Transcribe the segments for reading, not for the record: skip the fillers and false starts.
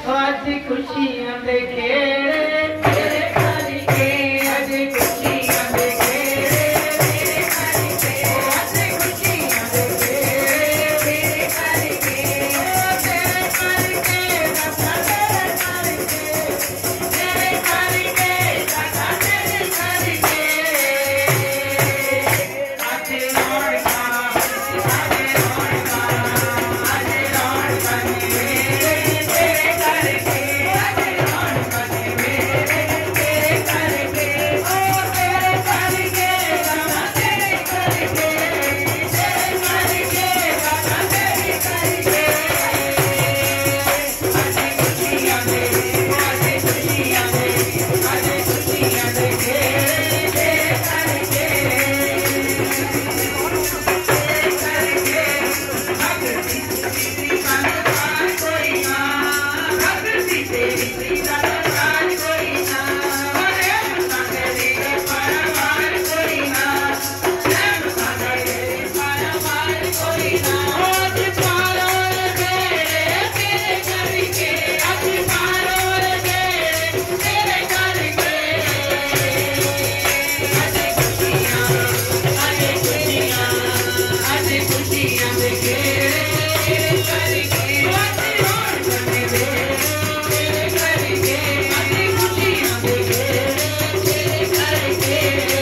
आज खुशियां दे खेड़े तेरे करके, आज खुशियां दे खेड़े तेरे करके, आज खुशियां दे खेड़े तेरे करके, तेरे करके दाता तेरे करके, तेरे करके दाता तेरे करके। आज रौनका, आज रौनका, आज रौनका मेरे तेरे करके, आज रौनका मेरे तेरे करके, ओ तेरे करके दाता तेरे करके, तेरे करके दाता तेरे करके। आज खुशियां दे, आज खुशियां दे, आज खुशियां दे तेरे तेरे करके, तेरे करके। भगती तेरी तलवार कोई ना, भगती तेरी तलवार कोई ना, अरे तेरी परवार कोई ना, तेरी परवार कोई ना। आज पारो तेरे तेरे करके, आज पारो तेरे तेरे करके। आज खुशियां, आज खुशियां, आज खुशियां दे खेड़े तेरे करके, आज रौनका मेरे तेरे करके, आज खुशियां दे खेड़े तेरे करके।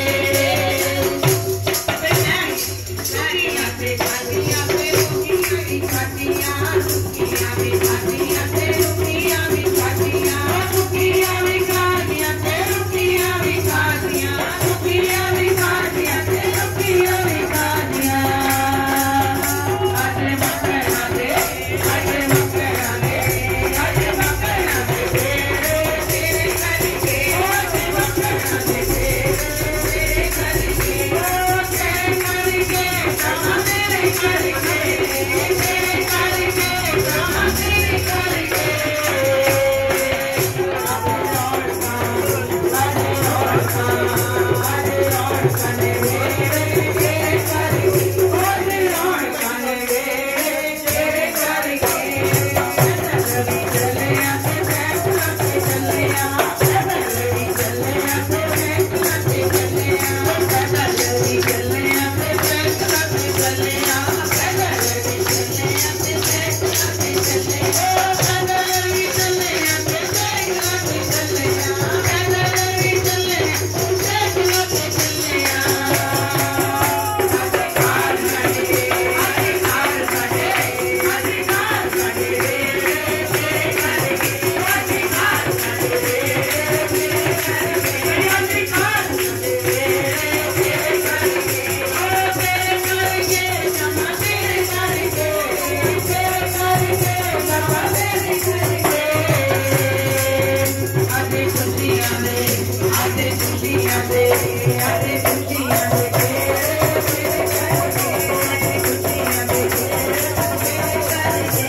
सारियां ते खादियां ते रुकियां भी खादियां, रुकियां भी खादियां ते रुकियां भी खादियां, रुकियां भी खादियां ते रुकियां भी खादियां, रुकियां भी खादियां ते रुकियां भी खादियां। आज मकरा दे, आज मकरा दे, आज मकरा दे तेरे तेरे करके, आज मकरा दे तेरे तेरे करके, ओ तेरे करके दाता तेरे करके, तेरे करके दाता तेरे करके। आज रौनका, आज रौनका, आज रौनका मेरे तेरे करके, आज रौनका मेरे तेरे करके। रवि चलिया ते फैसला ते चलिया, रवि चलिया ते फैसला ते चलिया, रवि चलिया ते फैसला ते चलिया, रवि चलिया ते फैसला ते चलिया, रवि चलिया ते फैसला ते चलिया, रवि चलिया फैसला ते चलिया। अधिकार साडे, अधिकार साडे, अधिकार साडे तेरे करके, अधिकार साडे तेरे करके, अधिकार साडे तेरे करके, ओ तेरे करके दाता तेरे करके, तेरे करके दाता तेरे करके। आज खुशियां दे, आज खुशियां दे, आज खुशियां दे तेरे तेरे करके, आज खुशियां दे तेरे तेरे करके।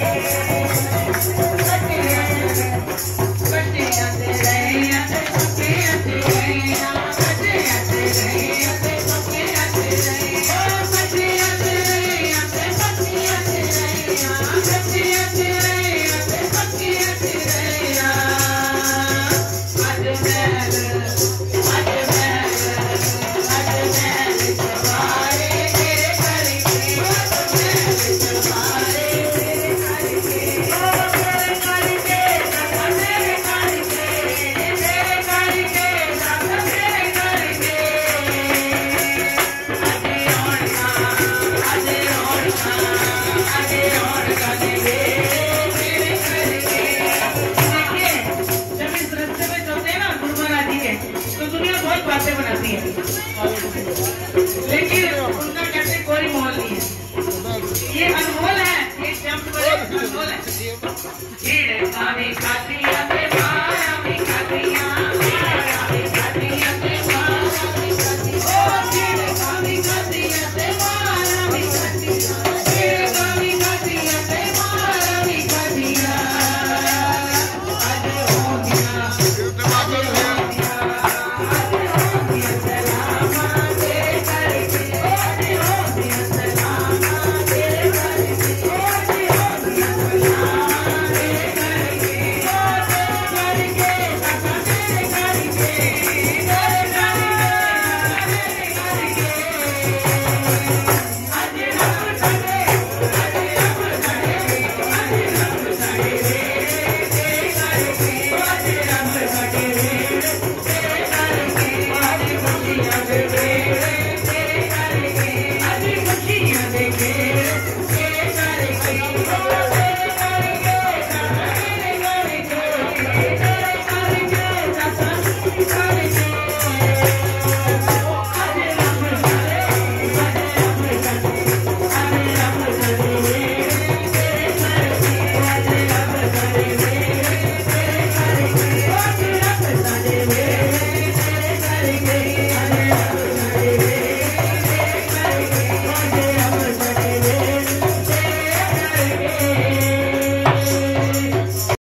कटियां ते रहियां ते पक्कियां ते रहियां, कटियां ते रहियां ते पक्कियां ते रहियां, कटियां ते रहियां ते पक्कियां ते रहियां, कटियां ते रहियां ते पक्कियां ते रहियां। आज महल, आज महल, आज महल सवारे तेरे करके, आज महल सवारे तेरे करके, ओ तेरे करके दाता तेरे करके, तेरे करके दाता तेरे करके। आज रौनका, आज रौनका, आज रौनका मेरे तेरे करके। देखिए, जब इस रास्ते में चलते हैं ना गुरु महाराज जी के, तो दुनिया बहुत बातें बनाती है, लेकिन उनका कहते कोई मोल नहीं है। ये अनमोल है, ये शब्द बड़े अनमोल है।